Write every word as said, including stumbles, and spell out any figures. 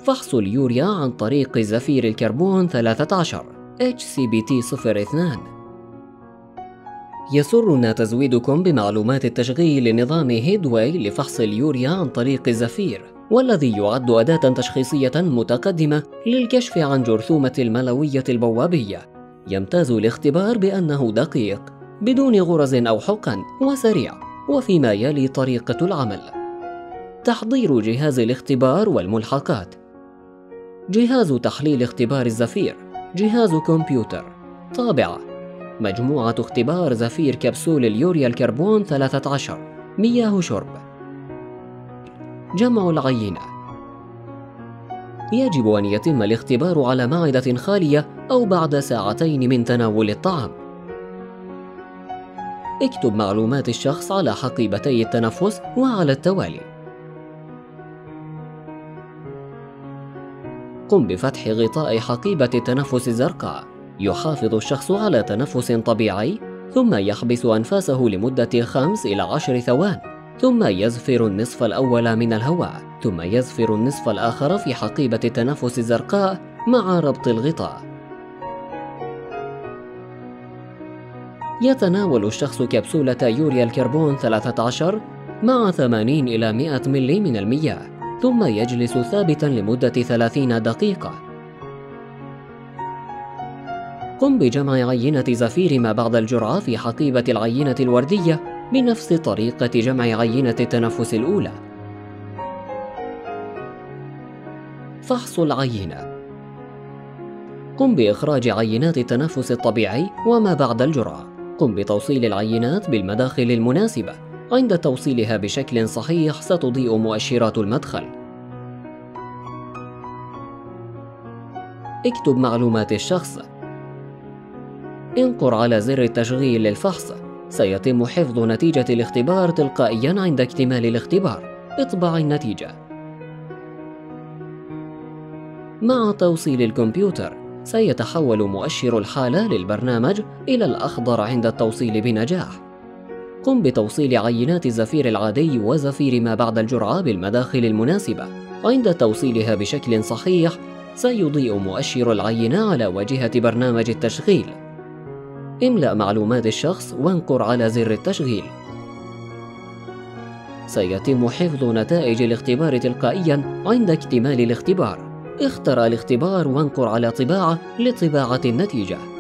فحص اليوريا عن طريق زفير الكربون ثلاثة عشر إتش سي بي تي صفر اثنان. يسرنا تزويدكم بمعلومات التشغيل لنظام هيدواي لفحص اليوريا عن طريق الزفير، والذي يعد أداة تشخيصية متقدمة للكشف عن جرثومة الملوية البوابية. يمتاز الاختبار بأنه دقيق بدون غرز أو حقن وسريع. وفيما يلي طريقة العمل: تحضير جهاز الاختبار والملحقات. جهاز تحليل اختبار الزفير: جهاز كمبيوتر. طابعة: مجموعة اختبار زفير كبسول اليوريا الكربون ثلاثة عشر. مياه شرب. جمع العينة: يجب أن يتم الاختبار على معدة خالية أو بعد ساعتين من تناول الطعام. اكتب معلومات الشخص على حقيبتي التنفس وعلى التوالي. قم بفتح غطاء حقيبة التنفس الزرقاء. يحافظ الشخص على تنفس طبيعي، ثم يحبس أنفاسه لمدة خمس إلى عشر ثوان، ثم يزفر النصف الأول من الهواء، ثم يزفر النصف الآخر في حقيبة التنفس الزرقاء مع ربط الغطاء. يتناول الشخص كبسولة يوريا الكربون ثلاثة عشر مع ثمانين إلى مئة ملي من المياه، ثم يجلس ثابتا لمدة ثلاثين دقيقة. قم بجمع عينة زفير ما بعد الجرعة في حقيبة العينة الوردية بنفس طريقة جمع عينة التنفس الأولى. فحص العينة: قم بإخراج عينات التنفس الطبيعي وما بعد الجرعة. قم بتوصيل العينات بالمداخل المناسبة. عند توصيلها بشكل صحيح ستضيء مؤشرات المدخل. اكتب معلومات الشخص. انقر على زر التشغيل للفحص. سيتم حفظ نتيجة الاختبار تلقائياً عند اكتمال الاختبار. اطبع النتيجة. مع توصيل الكمبيوتر سيتحول مؤشر الحالة للبرنامج إلى الأخضر عند التوصيل بنجاح. قم بتوصيل عينات الزفير العادي وزفير ما بعد الجرعة بالمداخل المناسبة. عند توصيلها بشكل صحيح سيضيء مؤشر العينة على واجهة برنامج التشغيل. املأ معلومات الشخص وانقر على زر التشغيل. سيتم حفظ نتائج الاختبار تلقائياً عند اكتمال الاختبار. اختر الاختبار وانقر على طباعة لطباعة النتيجة.